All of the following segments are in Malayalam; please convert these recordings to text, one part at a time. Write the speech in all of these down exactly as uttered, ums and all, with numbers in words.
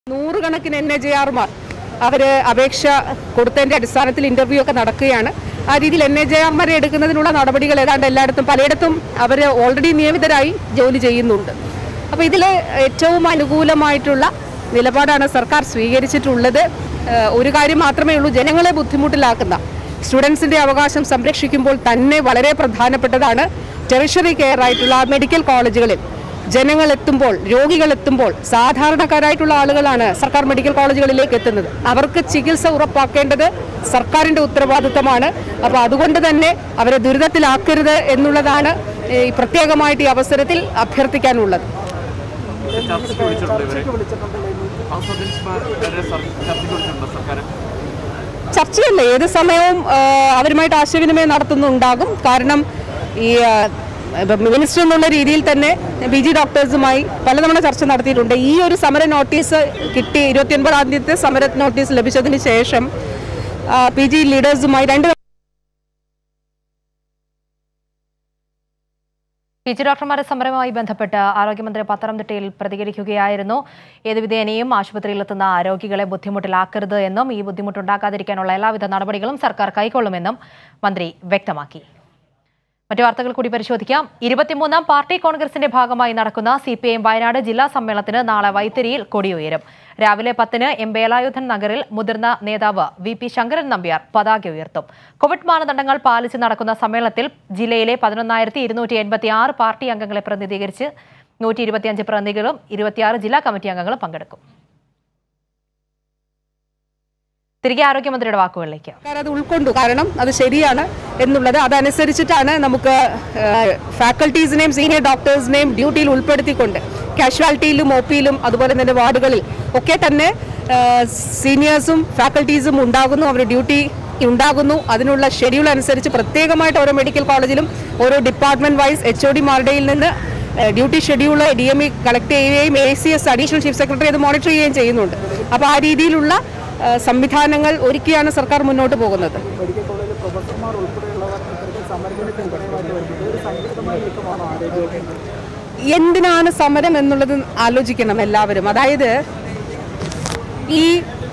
നൂറുകണക്കിന് എൻ എ ജെ ആർമാർ അവർ അപേക്ഷ കൊടുത്തതിൻ്റെ അടിസ്ഥാനത്തിൽ ഇൻ്റർവ്യൂ ഒക്കെ നടക്കുകയാണ്. ആ രീതിയിൽ എൻ എ ജെ ആർമാരെ എടുക്കുന്നതിനുള്ള നടപടികൾ ഏതാണ്ട് എല്ലായിടത്തും പലയിടത്തും അവർ ഓൾറെഡി നിയമിതരായി ജോലി ചെയ്യുന്നുണ്ട്. അപ്പോൾ ഇതിൽ ഏറ്റവും അനുകൂലമായിട്ടുള്ള നിലപാടാണ് സർക്കാർ സ്വീകരിച്ചിട്ടുള്ളത്. ഒരു കാര്യം മാത്രമേ ഉള്ളൂ, ജനങ്ങളെ ബുദ്ധിമുട്ടിലാക്കുന്ന സ്റ്റുഡൻസിൻ്റെ അവകാശം സംരക്ഷിക്കുമ്പോൾ തന്നെ വളരെ പ്രധാനപ്പെട്ടതാണ് ടെറിഷറി കെയർ ആയിട്ടുള്ള മെഡിക്കൽ കോളേജുകളിൽ ജനങ്ങൾ എത്തുമ്പോൾ, രോഗികൾ എത്തുമ്പോൾ, സാധാരണക്കാരായിട്ടുള്ള ആളുകളാണ് സർക്കാർ മെഡിക്കൽ കോളേജുകളിലേക്ക് എത്തുന്നത്. അവർക്ക് ചികിത്സ ഉറപ്പാക്കേണ്ടത് സർക്കാരിൻ്റെ ഉത്തരവാദിത്തമാണ്. അപ്പോൾ അതുകൊണ്ട് തന്നെ അവരെ ദുരിതത്തിലാക്കരുത് എന്നുള്ളതാണ് ഈ പ്രത്യേകമായിട്ട് ഈ അവസരത്തിൽ അഭ്യർത്ഥിക്കാനുള്ളത്. ചർച്ചയല്ല, ഏത് സമയവും അവരുമായിട്ട് ആശയവിനിമയം നടത്തുന്നുണ്ടാകും. കാരണം ഈ മിനിസ്റ്റർ എന്നുള്ള രീതിയിൽ തന്നെ പി ജി ഡോക്ടേഴ്സുമായി പലതവണ ചർച്ച നടത്തിയിട്ടുണ്ട്. ഈ ഒരു സമര നോട്ടീസ് കിട്ടി, ഇരുപത്തി ഒൻപതാം തീയതി സമര നോട്ടീസ് ലഭിച്ചതിന് ശേഷം പി ജി ലീഡേഴ്സുമായി രണ്ട് പി ജി ഡോക്ടർമാരുടെ സമരവുമായി ബന്ധപ്പെട്ട് ആരോഗ്യമന്ത്രി പത്തനംതിട്ടയിൽ പ്രതികരിക്കുകയായിരുന്നു. ഏത് വിധേനയും ആശുപത്രിയിലെത്തുന്ന രോഗികളെ ബുദ്ധിമുട്ടിലാക്കരുത് എന്നും ഈ ബുദ്ധിമുട്ടുണ്ടാക്കാതിരിക്കാനുള്ള എല്ലാവിധ നടപടികളും സർക്കാർ കൈക്കൊള്ളുമെന്നും മന്ത്രി വ്യക്തമാക്കി. മറ്റു വാർത്തകൾ കൂടി പരിശോധിക്കാം. ഇരുപത്തിമൂന്നാം പാർട്ടി കോൺഗ്രസിന്റെ ഭാഗമായി നടക്കുന്ന C P I M Wayanad ജില്ലാ സമ്മേളനത്തിന് നാളെ വൈത്തിരിയിൽ കൊടിയുയരും. രാവിലെ പത്തിന് എം വേലായുധൻ നഗറിൽ മുതിർന്ന നേതാവ് വി പി ശങ്കരൻ നമ്പ്യാർ പതാക ഉയർത്തും. കോവിഡ് മാനദണ്ഡങ്ങൾ പാലിച്ച് നടക്കുന്ന സമ്മേളനത്തിൽ ജില്ലയിലെ പതിനൊന്നായിരത്തി ഇരുന്നൂറ്റി എൺപത്തി ആറ് പാർട്ടി അംഗങ്ങളെ പ്രതിനിധീകരിച്ച് നൂറ്റി ഇരുപത്തിയഞ്ച് പ്രതിനിധികളും ഇരുപത്തിയാറ് ജില്ലാ കമ്മിറ്റി അംഗങ്ങളും പങ്കെടുക്കും. തിരികെ ആരോഗ്യമന്ത്രിയുടെ വാക്കുകളിലേക്ക്. അത് ഉൾക്കൊണ്ടു, കാരണം അത് ശരിയാണ് എന്നുള്ളത്. അതനുസരിച്ചിട്ടാണ് നമുക്ക് ഫാക്കൽറ്റീസിനെയും സീനിയർ ഡോക്ടേഴ്സിനെയും ഡ്യൂട്ടിയിൽ ഉൾപ്പെടുത്തിക്കൊണ്ട് കാഷ്വാലിറ്റിയിലും ഒ പിയിലും അതുപോലെ തന്നെ വാർഡുകളിൽ ഒക്കെ തന്നെ സീനിയേഴ്സും ഫാക്കൽറ്റീസും ഉണ്ടാകുന്നു, അവർ ഡ്യൂട്ടി ഉണ്ടാകുന്നു. അതിനുള്ള ഷെഡ്യൂൾ അനുസരിച്ച് പ്രത്യേകമായിട്ട് ഓരോ മെഡിക്കൽ കോളേജിലും ഓരോ ഡിപ്പാർട്ട്മെന്റ് വൈസ് എച്ച് ഒ ഡിമാരുടെയിൽ നിന്ന് duty schedule D M E collect ചെയ്യുകയും A C S additional chief secretary അത് മോണിറ്റർ ചെയ്യുകയും ചെയ്യുന്നുണ്ട്. അപ്പോൾ ആ രീതിയിലുള്ള സംവിധാനങ്ങൾ ഒരുക്കിയാണ് സർക്കാർ മുന്നോട്ട് പോകുന്നത്. എന്തിനാണ് സമരം എന്നുള്ളത് ആലോചിക്കണം എല്ലാവരും. അതായത് ഈ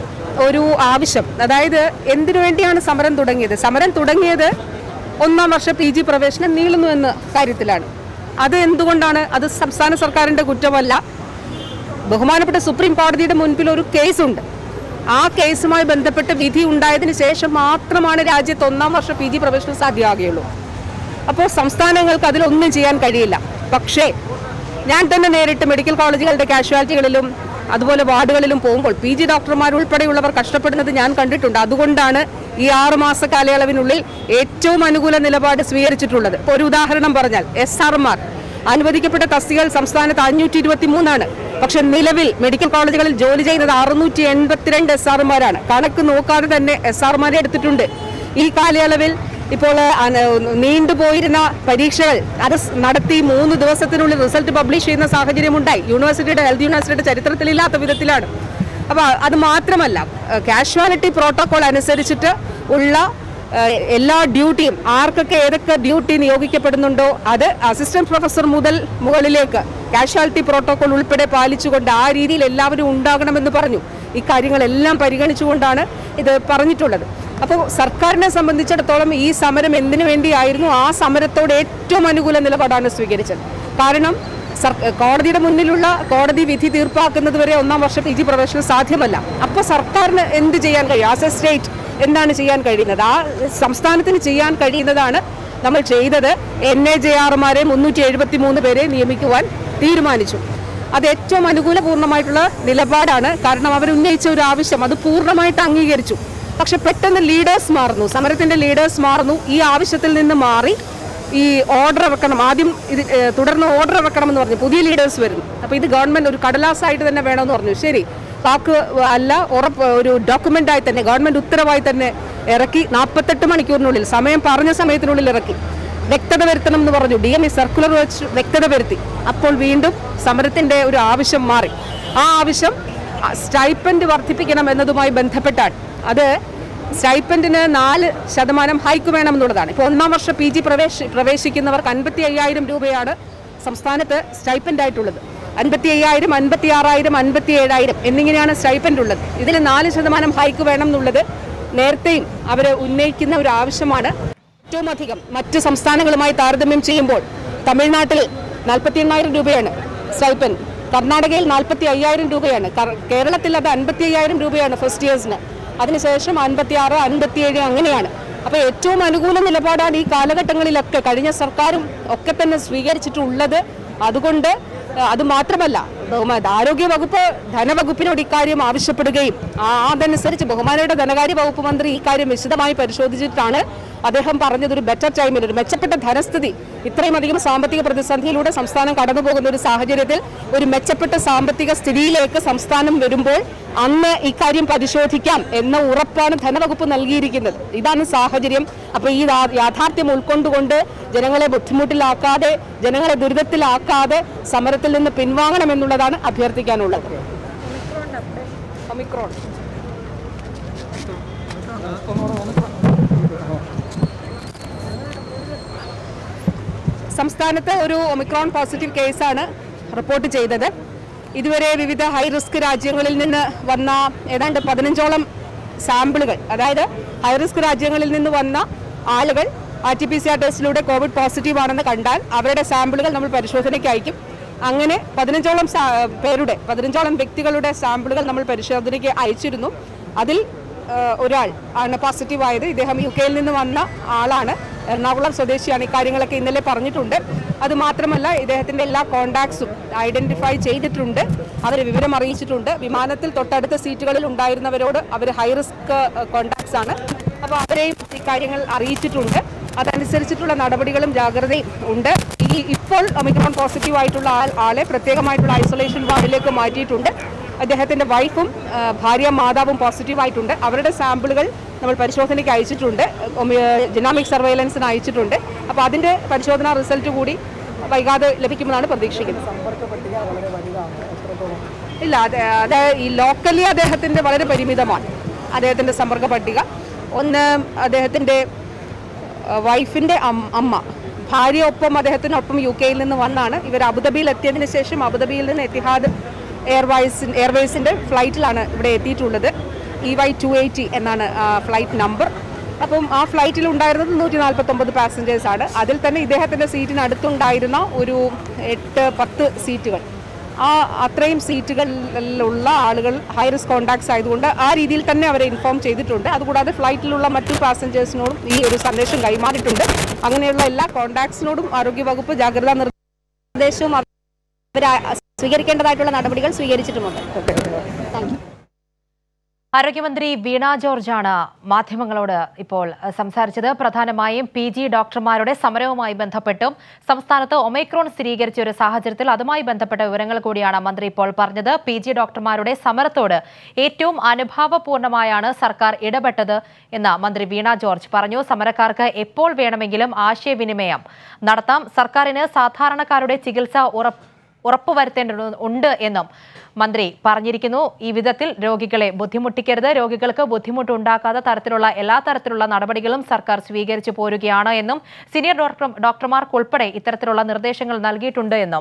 ഒരു ആവശ്യം, അതായത് എന്തിനു വേണ്ടിയാണ് സമരം തുടങ്ങിയത്? സമരം തുടങ്ങിയത് ഒന്നാം വർഷ പി ജി പ്രവേശനം നീളുന്നു എന്ന കാര്യത്തിലാണ്. അത് എന്തുകൊണ്ടാണ്? അത് സംസ്ഥാന സർക്കാരിൻ്റെ കുറ്റമല്ല. ബഹുമാനപ്പെട്ട സുപ്രീം കോടതിയുടെ മുൻപിൽ ഒരു കേസുണ്ട്. ആ കേസുമായി ബന്ധപ്പെട്ട് വിധി ഉണ്ടായതിനു ശേഷം മാത്രമാണ് രാജ്യത്ത് ഒന്നാം വർഷ പി ജി പ്രവേശനം സാധ്യമാകുകയുള്ളൂ. അപ്പോൾ സംസ്ഥാനങ്ങൾക്ക് അതിലൊന്നും ചെയ്യാൻ കഴിയില്ല. പക്ഷേ ഞാൻ തന്നെ നേരിട്ട് മെഡിക്കൽ കോളേജുകളുടെ കാഷ്വാലിറ്റികളിലും അതുപോലെ വാർഡുകളിലും പോകുമ്പോൾ പി ജി ഡോക്ടർമാർ ഉൾപ്പെടെയുള്ളവർ കഷ്ടപ്പെടുന്നത് ഞാൻ കണ്ടിട്ടുണ്ട്. അതുകൊണ്ടാണ് ഈ ആറുമാസ കാലയളവിനുള്ളിൽ ഏറ്റവും അനുകൂല നിലപാട് സ്വീകരിച്ചിട്ടുള്ളത്. ഇപ്പോൾ ഒരു ഉദാഹരണം പറഞ്ഞാൽ, എസ് ആർമാർ അനുവദിക്കപ്പെട്ട തസ്തികകൾ സംസ്ഥാനത്ത് അഞ്ഞൂറ്റി ഇരുപത്തി മൂന്നാണ്. പക്ഷെ നിലവിൽ മെഡിക്കൽ കോളേജുകളിൽ ജോലി ചെയ്യുന്നത് അറുന്നൂറ്റി എൺപത്തിരണ്ട് എസ് ആർമാരാണ്. കണക്ക് നോക്കാതെ തന്നെ എസ് ആർമാരെ എടുത്തിട്ടുണ്ട്. ഈ കാലയളവിൽ ഇപ്പോൾ നീണ്ടുപോയിരുന്ന പരീക്ഷകൾ അത് നടത്തി മൂന്ന് ദിവസത്തിനുള്ളിൽ റിസൾട്ട് പബ്ലിഷ് ചെയ്യുന്ന സാഹചര്യമുണ്ടായി. യൂണിവേഴ്സിറ്റിയുടെ ഹെൽത്ത് യൂണിവേഴ്സിറ്റിയുടെ ചരിത്രത്തിലില്ലാത്ത വിധത്തിലാണ്. അപ്പോൾ അത് മാത്രമല്ല, കാഷ്വാലിറ്റി പ്രോട്ടോകോൾ അനുസരിച്ചിട്ട് ഉള്ള എല്ലാ ഡ്യൂട്ടിയും ആർക്കൊക്കെ ഏതൊക്കെ ഡ്യൂട്ടി നിയോഗിക്കപ്പെടുന്നുണ്ടോ അത് അസിസ്റ്റന്റ് പ്രൊഫസർ മുതൽ മുകളിലേക്ക് കാഷ്വാലിറ്റി പ്രോട്ടോകോൾ ഉൾപ്പെടെ പാലിച്ചുകൊണ്ട് ആ രീതിയിൽ എല്ലാവരും ഉണ്ടാകണമെന്ന് പറഞ്ഞു. ഈ കാര്യങ്ങളെല്ലാം പരിഗണിച്ചുകൊണ്ടാണ് ഇത് പറഞ്ഞിട്ടുള്ളത്. അപ്പോൾ സർക്കാരിനെ സംബന്ധിച്ചിടത്തോളം ഈ സമരം എന്തിനു വേണ്ടിയായിരുന്നു? ആ സമരത്തോട് ഏറ്റവും അനുകൂല നിലപാടാണ് സ്വീകരിച്ചത്. കാരണം കോടതിയുടെ മുന്നിലുള്ള കോടതി വിധി തീർപ്പാക്കുന്നത് വരെ ഒന്നാം വർഷ പി ജി പ്രവേശനം സാധ്യമല്ല. അപ്പോൾ സർക്കാരിന് എന്ത് ചെയ്യാൻ കഴിയും? ആസ് എ സ്റ്റേറ്റ് എന്താണ് ചെയ്യാൻ കഴിയുന്നത്? ആ സംസ്ഥാനത്തിന് ചെയ്യാൻ കഴിയുന്നതാണ് നമ്മൾ ചെയ്തത്. എൻ എ ജെ ആർമാരെ മുന്നൂറ്റി എഴുപത്തി മൂന്ന് പേരെ നിയമിക്കുവാൻ തീരുമാനിച്ചു. അത് ഏറ്റവും അനുകൂലപൂർണ്ണമായിട്ടുള്ള നിലപാടാണ്. കാരണം അവരുന്നയിച്ച ഒരു ആവശ്യം അത് പൂർണ്ണമായിട്ട് അംഗീകരിച്ചു. പക്ഷെ പെട്ടെന്ന് ലീഡേഴ്സ് മാറുന്നു, സമരത്തിൻ്റെ ലീഡേഴ്സ് മാറുന്നു. ഈ ആവശ്യത്തിൽ നിന്ന് മാറി ഈ ഓർഡർ ഇറക്കണം, ആദ്യം ഇത് തുടർന്ന് ഓർഡർ ഇറക്കണമെന്ന് പറഞ്ഞു പുതിയ ലീഡേഴ്സ് വരുന്നു. അപ്പോൾ ഇത് ഗവൺമെൻറ് ഒരു കടലാസായിട്ട് തന്നെ വേണമെന്ന് പറഞ്ഞു. ശരി, വാക്ക് അല്ല, ഉറപ്പ് ഒരു ഡോക്യുമെൻ്റായി തന്നെ ഗവൺമെൻറ് ഉത്തരവായി തന്നെ ഇറക്കി. നാൽപ്പത്തെട്ട് മണിക്കൂറിനുള്ളിൽ, സമയം പറഞ്ഞ സമയത്തിനുള്ളിൽ ഇറക്കി. വ്യക്തത വരുത്തണം എന്ന് പറഞ്ഞു. ഡി എം ഇ സർക്കുലർ വെച്ച് വ്യക്തത വരുത്തി. അപ്പോൾ വീണ്ടും സമരത്തിൻ്റെ ഒരു ആവശ്യം മാറി. ആ ആവശ്യം സ്റ്റൈപ്പൻഡ് വർദ്ധിപ്പിക്കണം എന്നതുമായി ബന്ധപ്പെട്ടാണ്. അത് സ്റ്റൈപ്പൻഡിന് നാല് ശതമാനം ഹൈക്ക് വേണമെന്നുള്ളതാണ്. ഇപ്പോൾ ഒന്നാം വർഷ പി ജി പ്രവേശി പ്രവേശിക്കുന്നവർക്ക് അൻപത്തി അയ്യായിരം രൂപയാണ് സംസ്ഥാനത്ത് സ്റ്റൈപ്പൻഡ് ആയിട്ടുള്ളത്. അൻപത്തി അയ്യായിരം അൻപത്തി ആറായിരം അൻപത്തി ഏഴായിരം എന്നിങ്ങനെയാണ് സ്റ്റൈപ്പൻഡ് ഉള്ളത്. ഇതിൽ നാല് ശതമാനം ഹൈക്ക് വേണം എന്നുള്ളത് നേരത്തെയും അവർ ഉന്നയിക്കുന്ന ഒരു ആവശ്യമാണ്. ഏറ്റവും അധികം മറ്റ് സംസ്ഥാനങ്ങളുമായി താരതമ്യം ചെയ്യുമ്പോൾ തമിഴ്നാട്ടിൽ നാൽപ്പത്തി എണ്ണായിരം രൂപയാണ് സ്റ്റൈപ്പൻഡ്, കർണാടകയിൽ നാൽപ്പത്തി അയ്യായിരം രൂപയാണ്, കേരളത്തിൽ അത് അൻപത്തി അയ്യായിരം രൂപയാണ് ഫസ്റ്റ് ഇയേഴ്സിന്, അതിനുശേഷം അൻപത്തി ആറ് അൻപത്തിയേഴ് അങ്ങനെയാണ്. അപ്പോൾ ഏറ്റവും അനുകൂല നിലപാടാണ് ഈ കാലഘട്ടങ്ങളിലൊക്കെ കഴിഞ്ഞ സർക്കാരും ഒക്കെ തന്നെ സ്വീകരിച്ചിട്ടുള്ളത്. അതുകൊണ്ട് അത് മാത്രമല്ല, ആരോഗ്യ വകുപ്പ് ധനവകുപ്പിനോട് ഇക്കാര്യം ആവശ്യപ്പെടുകയും അതനുസരിച്ച് ബഹുമാനയുടെ ധനകാര്യ വകുപ്പ് മന്ത്രി ഇക്കാര്യം വിശദമായി പരിശോധിച്ചിട്ടാണ് അദ്ദേഹം പറഞ്ഞത് ഒരു ബെറ്റർ ടൈമിൽ ഒരു മെച്ചപ്പെട്ട ധനസ്ഥിതി, ഇത്രയും അധികം സാമ്പത്തിക പ്രതിസന്ധിയിലൂടെ സംസ്ഥാനം കടന്നു പോകുന്ന ഒരു സാഹചര്യത്തിൽ ഒരു മെച്ചപ്പെട്ട സാമ്പത്തിക സ്ഥിതിയിലേക്ക് സംസ്ഥാനം വരുമ്പോൾ അന്ന് ഇക്കാര്യം പരിശോധിക്കാം എന്ന ഉറപ്പാണ് ധനവകുപ്പ് നൽകിയിരിക്കുന്നത്. ഇതാണ് സാഹചര്യം. അപ്പോൾ ഈ യാഥാർത്ഥ്യം ഉൾക്കൊണ്ടുകൊണ്ട് ജനങ്ങളെ ബുദ്ധിമുട്ടിലാക്കാതെ, ജനങ്ങളെ ദുരിതത്തിലാക്കാതെ സമരത്തിൽ നിന്ന് പിൻവാങ്ങണമെന്നുള്ളതാണ് അഭ്യർത്ഥിക്കാനുള്ളത്. ഒമിക്രോൺ സംസ്ഥാനത്ത് ഒരു ഒമിക്രോൺ പോസിറ്റീവ് കേസാണ് റിപ്പോർട്ട് ചെയ്തത്. ഇതുവരെ വിവിധ ഹൈ റിസ്ക് രാജ്യങ്ങളിൽ നിന്ന് വന്ന ഏതാണ്ട് പതിനഞ്ചോളം സാമ്പിളുകൾ, അതായത് ഹൈ റിസ്ക് രാജ്യങ്ങളിൽ നിന്ന് വന്ന ആളുകൾ R T P C R ടെസ്റ്റിലൂടെ കോവിഡ് പോസിറ്റീവ് ആണെന്ന് കണ്ടാൽ അവരുടെ സാമ്പിളുകൾ നമ്മൾ പരിശോധനയ്ക്ക് അയക്കും. അങ്ങനെ പതിനഞ്ചോളം പേരുടെ പതിനഞ്ചോളം വ്യക്തികളുടെ സാമ്പിളുകൾ നമ്മൾ പരിശോധനയ്ക്ക് അയച്ചിരുന്നു. അതിൽ ഒരാൾ ആണ് പോസിറ്റീവ് ആയത്. ഇദ്ദേഹം യു കെയിൽ നിന്ന് വന്ന ആളാണ്, എറണാകുളം സ്വദേശിയാണ്. ഇക്കാര്യങ്ങളൊക്കെ ഇന്നലെ പറഞ്ഞിട്ടുണ്ട്. അതുമാത്രമല്ല, ഇദ്ദേഹത്തിൻ്റെ എല്ലാ കോണ്ടാക്ട്സും ഐഡൻറ്റിഫൈ ചെയ്തിട്ടുണ്ട്, അവർ വിവരം അറിയിച്ചിട്ടുണ്ട്. വിമാനത്തിൽ തൊട്ടടുത്ത സീറ്റുകളിൽ ഉണ്ടായിരുന്നവരോട് അവർ ഹൈ റിസ്ക് കോണ്ടാക്ട്സ് ആണ്, അപ്പോൾ അവരെയും ഇക്കാര്യങ്ങൾ അറിയിച്ചിട്ടുണ്ട്. അതനുസരിച്ചിട്ടുള്ള നടപടികളും ജാഗ്രതയും ഉണ്ട്. ഈ ഇപ്പോൾ ഒമിക്രോൺ പോസിറ്റീവ് ആയിട്ടുള്ള ആൾ ആളെ പ്രത്യേകമായിട്ടുള്ള ഐസൊലേഷൻ വാർഡിലേക്ക് മാറ്റിയിട്ടുണ്ട്. അദ്ദേഹത്തിൻ്റെ വൈഫും ഭാര്യ മാതാവും പോസിറ്റീവ് ആയിട്ടുണ്ട്. അവരുടെ സാമ്പിളുകൾ നമ്മൾ പരിശോധനയ്ക്ക് അയച്ചിട്ടുണ്ട്, ജെനോമിക് സർവൈലൻസിന് അയച്ചിട്ടുണ്ട്. അപ്പോൾ അതിൻ്റെ പരിശോധനാ റിസൾട്ട് കൂടി വൈകാതെ ലഭിക്കുമെന്നാണ് പ്രതീക്ഷിക്കുന്നത്. ഇല്ല, അത് അത് ഈ ലോക്കലി അദ്ദേഹത്തിൻ്റെ വളരെ പരിമിതമാണ് അദ്ദേഹത്തിൻ്റെ സമ്പർക്ക പട്ടിക. ഒന്ന്, അദ്ദേഹത്തിൻ്റെ വൈഫിൻ്റെ അമ്മ, ഭാര്യ ഒപ്പം അദ്ദേഹത്തിനൊപ്പം യു കെയിൽ നിന്ന് വന്നാണ്. ഇവർ അബുദാബിയിൽ എത്തിയതിന് ശേഷം അബുദാബിയിൽ നിന്ന് എത്തിഹാദ് എയർവൈസ് എയർവേസിൻ്റെ ഫ്ലൈറ്റിലാണ് ഇവിടെ എത്തിയിട്ടുള്ളത്. ഇ വൈ ടു എയ്റ്റി എന്നാണ് ഫ്ലൈറ്റ് നമ്പർ. അപ്പം ആ ഫ്ലൈറ്റിൽ ഉണ്ടായിരുന്നത് നൂറ്റി നാൽപ്പത്തൊമ്പത് പാസഞ്ചേഴ്സാണ്. അതിൽ തന്നെ ഇദ്ദേഹത്തിൻ്റെ സീറ്റിനടുത്തുണ്ടായിരുന്ന ഒരു എട്ട് പത്ത് സീറ്റുകൾ, ആ അത്രയും സീറ്റുകളിലുള്ള ആളുകൾ ഹൈ റിസ്ക് കോണ്ടാക്ട്സ് ആയതുകൊണ്ട് ആ രീതിയിൽ തന്നെ അവരെ ഇൻഫോം ചെയ്തിട്ടുണ്ട്. അതുകൂടാതെ ഫ്ലൈറ്റിലുള്ള മറ്റു പാസഞ്ചേഴ്സിനോടും ഈ ഒരു സന്ദേശം കൈമാറിയിട്ടുണ്ട്. അങ്ങനെയുള്ള എല്ലാ കോണ്ടാക്ട്സിനോടും ആരോഗ്യവകുപ്പ് ജാഗ്രതാ നിർദ്ദേശവും അവർ സ്വീകരിക്കേണ്ടതായിട്ടുള്ള നടപടികൾ സ്വീകരിച്ചിട്ടുമുണ്ട്. Thank you. ആരോഗ്യമന്ത്രി വീണ ജോർജാണ് മാധ്യമങ്ങളോട് ഇപ്പോൾ സംസാരിച്ചത്. പ്രധാനമായും പി ജി ഡോക്ടർമാരുടെ സമരവുമായി ബന്ധപ്പെട്ടും സംസ്ഥാനത്ത് ഒമൈക്രോൺ സ്ഥിരീകരിച്ച ഒരു സാഹചര്യത്തിൽ അതുമായി ബന്ധപ്പെട്ട വിവരങ്ങൾ കൂടിയാണ് മന്ത്രി ഇപ്പോൾ പറഞ്ഞത്. പി ജി ഡോക്ടർമാരുടെ സമരത്തോട് ഏറ്റവും അനുഭാവപൂർണമായാണ് സർക്കാർ ഇടപെട്ടത് എന്ന് മന്ത്രി വീണ ജോർജ് പറഞ്ഞു. സമരക്കാർക്ക് എപ്പോൾ വേണമെങ്കിലും ആശയവിനിമയം നടത്താം. സർക്കാരിന് സാധാരണക്കാരുടെ ചികിത്സ ഉറപ്പ് ഉറപ്പുവരുത്തേണ്ടതുണ്ട് എന്നും മന്ത്രി പറഞ്ഞിരിക്കുന്നു. ഈ വിധത്തിൽ രോഗികളെ ബുദ്ധിമുട്ടിക്കരുത്, രോഗികൾക്ക് ബുദ്ധിമുട്ടുണ്ടാക്കാത്ത തരത്തിലുള്ള എല്ലാ തരത്തിലുള്ള നടപടികളും സർക്കാർ സ്വീകരിച്ചു പോരുകയാണ് എന്നും സീനിയർ ഡോക്ടർ ഡോക്ടർമാർക്കുൾപ്പെടെ ഇത്തരത്തിലുള്ള നിർദ്ദേശങ്ങൾ നൽകിയിട്ടുണ്ട് എന്നും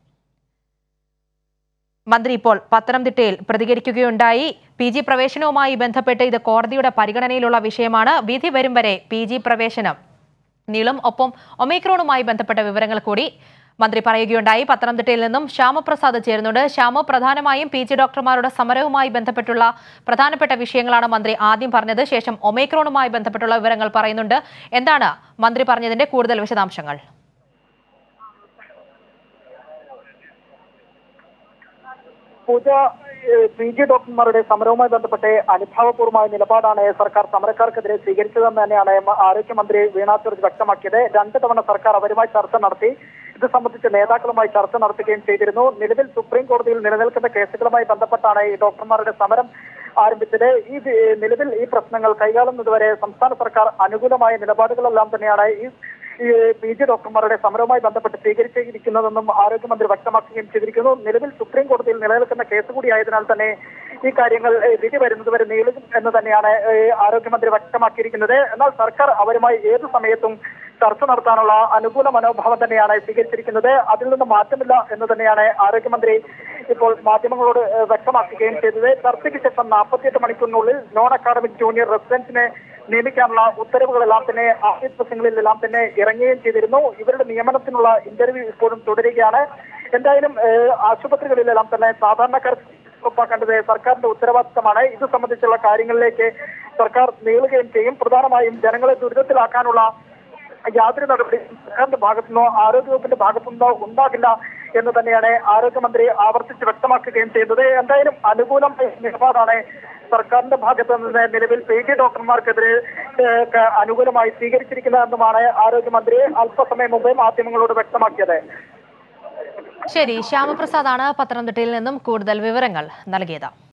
മന്ത്രി ഇപ്പോൾ പത്തനംതിട്ടയിൽ പ്രതികരിക്കുകയുണ്ടായി. പി ജി പ്രവേശനവുമായി ബന്ധപ്പെട്ട് ഇത് കോടതിയുടെ പരിഗണനയിലുള്ള വിഷയമാണ്. വിധി വരും വരെ പി ജി പ്രവേശനം നീളും. ഒപ്പം ഒമൈക്രോണുമായി ബന്ധപ്പെട്ട വിവരങ്ങൾ കൂടി മന്ത്രി പറയുകയുണ്ടായി. പത്തനംതിട്ടയിൽ നിന്നും ശ്യാമപ്രസാദ് ചേരുന്നുണ്ട്. ശ്യാമ, പ്രധാനമായും പി ജി ഡോക്ടർമാരുടെ സമരവുമായി ബന്ധപ്പെട്ടുള്ള പ്രധാനപ്പെട്ട വിഷയങ്ങളാണ് മന്ത്രി ആദ്യം പറഞ്ഞത്. ശേഷം ഒമൈക്രോണുമായി ബന്ധപ്പെട്ടുള്ള വിവരങ്ങൾ പറയുന്നുണ്ട്. എന്താണ് മന്ത്രി പറഞ്ഞതിന്റെ കൂടുതൽ വിശദാംശങ്ങൾ? പൂജ, പി ജി ഡോക്ടർമാരുടെ സമരവുമായി ബന്ധപ്പെട്ട് അനുഭാവപൂർവമായ നിലപാടാണ് സർക്കാർ സമരക്കാർക്കെതിരെ സ്വീകരിച്ചതെന്ന് തന്നെയാണ് ആരോഗ്യമന്ത്രി വീണ ജോർജ് വ്യക്തമാക്കിയത്. രണ്ട് തവണ സർക്കാർ അവരുമായി ചർച്ച നടത്തി. ഇത് സംബന്ധിച്ച് നേതാക്കളുമായി ചർച്ച നടത്തുകയും ചെയ്തിരുന്നു. നിലവിൽ സുപ്രീം കോടതിയിൽ നിലനിൽക്കുന്ന കേസുകളുമായി ബന്ധപ്പെട്ടാണ് ഈ ഡോക്ടർമാരുടെ സമരം ആരംഭിച്ചത്. ഈ നിലവിൽ ഈ പ്രശ്നങ്ങൾ കൈകാളുന്നതുവരെ സംസ്ഥാന സർക്കാർ അനുകൂലമായ നിലപാടുകളെല്ലാം തന്നെയാണ് ഈ പി ജി ഡോക്ടർമാരുടെ സമരവുമായി ബന്ധപ്പെട്ട് സ്വീകരിച്ചിരിക്കുന്നതെന്നും ആരോഗ്യമന്ത്രി വ്യക്തമാക്കുകയും ചെയ്തിരിക്കുന്നു. നിലവിൽ സുപ്രീം കോടതിയിൽ നിലനിൽക്കുന്ന കേസ് കൂടിയായതിനാൽ തന്നെ ഈ കാര്യങ്ങൾ വിധി വരുന്നതുവരെ നീളും എന്ന് തന്നെയാണ് ആരോഗ്യമന്ത്രി വ്യക്തമാക്കിയിരിക്കുന്നത്. എന്നാൽ സർക്കാർ അവരുമായി ഏതു സമയത്തും ചർച്ച നടത്താനുള്ള അനുകൂല മനോഭാവം തന്നെയാണ് സ്വീകരിച്ചിരിക്കുന്നത്. അതിൽ നിന്ന് മാറ്റമില്ല എന്ന് തന്നെയാണ് ആരോഗ്യമന്ത്രി ഇപ്പോൾ മാധ്യമങ്ങളോട് വ്യക്തമാക്കുകയും ചെയ്തത്. ചർച്ചയ്ക്ക് ശേഷം നാൽപ്പത്തിയെട്ട് മണിക്കൂറിനുള്ളിൽ നോൺ അക്കാഡമിക് ജൂനിയർ റെസിഡൻസിനെ നിയമിക്കാനുള്ള ഉത്തരവുകളെല്ലാം തന്നെ ആദ്യ ദിവസങ്ങളിലെല്ലാം തന്നെ ഇറങ്ങുകയും ചെയ്തിരുന്നു. ഇവരുടെ നിയമനത്തിനുള്ള ഇന്റർവ്യൂ ഇപ്പോഴും തുടരുകയാണ്. എന്തായാലും ആശുപത്രികളിലെല്ലാം തന്നെ സാധാരണക്കാർ ഉറപ്പാക്കേണ്ടത് സർക്കാരിന്റെ ഉത്തരവാദിത്തമാണ്. ഇത് സംബന്ധിച്ചുള്ള കാര്യങ്ങളിലേക്ക് സർക്കാർ നീളുകയും ചെയ്യും. പ്രധാനമായും ജനങ്ങളെ ദുരിതത്തിലാക്കാനുള്ള യാതൊരു നടപടിയും സർക്കാരിന്റെ ഭാഗത്തുനിന്നോ ആരോഗ്യവകുപ്പിന്റെ ഭാഗത്തുനിന്നോ ഉണ്ടാകില്ല എന്ന് തന്നെയാണ് ആരോഗ്യമന്ത്രി ആവർത്തിച്ച് വ്യക്തമാക്കുകയും ചെയ്യുന്നത്. എന്തായാലും അനുകൂലമായ നിലപാടാണ് സർക്കാരിന്റെ ഭാഗത്ത് നിന്ന് നിലവിൽ പി ജി ഡോക്ടർമാർക്കെതിരെ അനുകൂലമായി സ്വീകരിച്ചിരിക്കുന്നതെന്നുമാണ് ആരോഗ്യമന്ത്രി അല്പസമയം മുമ്പ് മാധ്യമങ്ങളോട് വ്യക്തമാക്കിയത്. ശരി, ശ്യാമപ്രസാദാണ് പത്തനംതിട്ടയിൽ നിന്നും കൂടുതൽ വിവരങ്ങൾ നൽകിയത്.